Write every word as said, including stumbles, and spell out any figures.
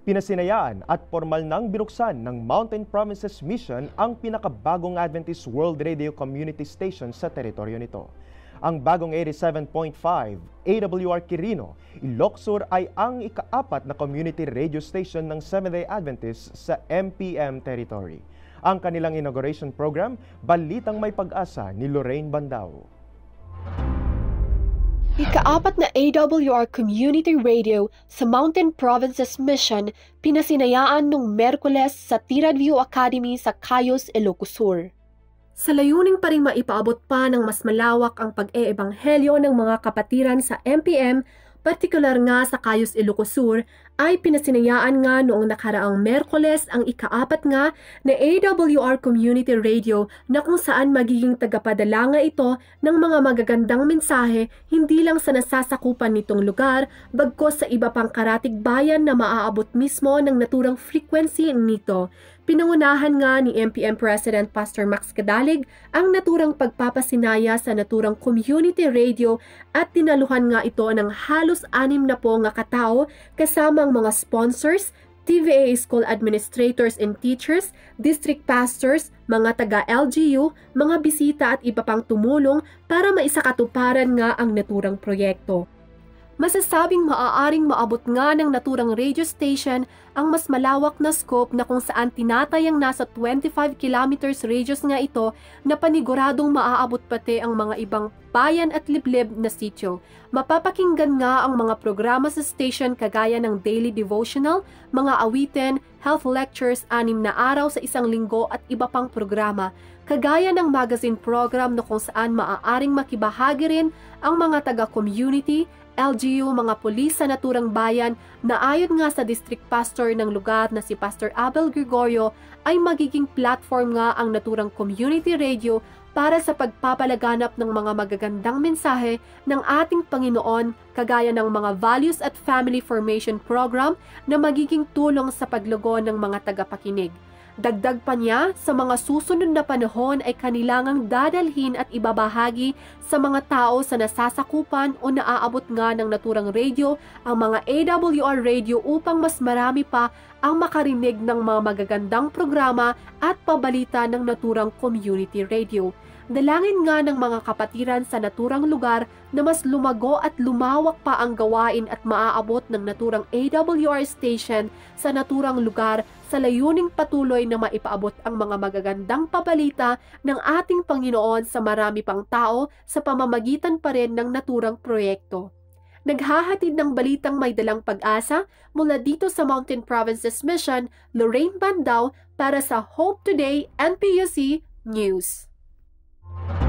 Pinasinayaan at formal nang binuksan ng Mountain Provinces Mission ang pinakabagong Adventist World Radio Community Station sa teritoryo nito. Ang bagong eighty-seven point five A W R Quirino, Ilocos Sur ay ang ikaapat na community radio station ng Seventh-day Adventist sa M P M territory. Ang kanilang inauguration program, Balitang May Pag-asa ni Lorraine Bandao. Ikaapat na A W R Community Radio sa Mountain Provinces Mission pinasinayaan noong Merkules sa Tirad View Academy sa Cayos, Ilocos Sur. Sa layuning pa rin maipaabot pa ng mas malawak ang pag-eebanghelyo ng mga kapatiran sa M P M, partikular nga sa Cayos, Ilocos Sur, ay pinasinayaan nga noong nakaraang Merkules ang ikaapat nga na A W R Community Radio na kung saan magiging tagapadala nga ito ng mga magagandang mensahe hindi lang sa nasasakupan nitong lugar, bagkos sa iba pang karatig bayan na maaabot mismo ng naturang frequency nito. Pinangunahan nga ni M P M President Pastor Max Cadalig ang naturang pagpapasinaya sa naturang community radio at tinaluhan nga ito ng halos anim na po nga katao kasama ang mga sponsors, T V A school administrators and teachers, district pastors, mga taga-L G U, mga bisita at iba pang tumulong para maisakatuparan nga ang naturang proyekto. Masasabing maaaring maabot nga ng naturang radio station ang mas malawak na scope na kung saan tinatayang nasa twenty-five kilometers radius nga ito na paniguradong maaabot pati ang mga ibang bayan at liblib na sityo. Mapapakinggan nga ang mga programa sa station kagaya ng daily devotional, mga awitin, health lectures, anim na araw sa isang linggo at iba pang programa, kagaya ng magazine program na kung saan maaaring makibahagi rin ang mga taga-community, L G U, mga pulis sa naturang bayan na ayon nga sa district pastor ng lugar na si Pastor Abel Gregorio ay magiging platform nga ang naturang community radio para sa pagpapalaganap ng mga magagandang mensahe ng ating Panginoon kagaya ng mga values at family formation program na magiging tulong sa paglugo ng mga tagapakinig. Dagdag pa niya, sa mga susunod na panahon ay kanilangang dadalhin at ibabahagi sa mga tao sa nasasakupan o naaabot nga ng naturang radio ang mga A W R radio upang mas marami pa ang makarinig ng mga magagandang programa at pabalita ng naturang community radio. Dalangin nga ng mga kapatiran sa naturang lugar na mas lumago at lumawak pa ang gawain at maaabot ng naturang A W R station sa naturang lugar sa layuning patuloy na maipaabot ang mga magagandang pabalita ng ating Panginoon sa marami pang tao sa pamamagitan pa rin ng naturang proyekto. Naghahatid ng balitang may dalang pag-asa mula dito sa Mountain Provinces Mission, Lorraine Bandao para sa Hope Today N P U C News.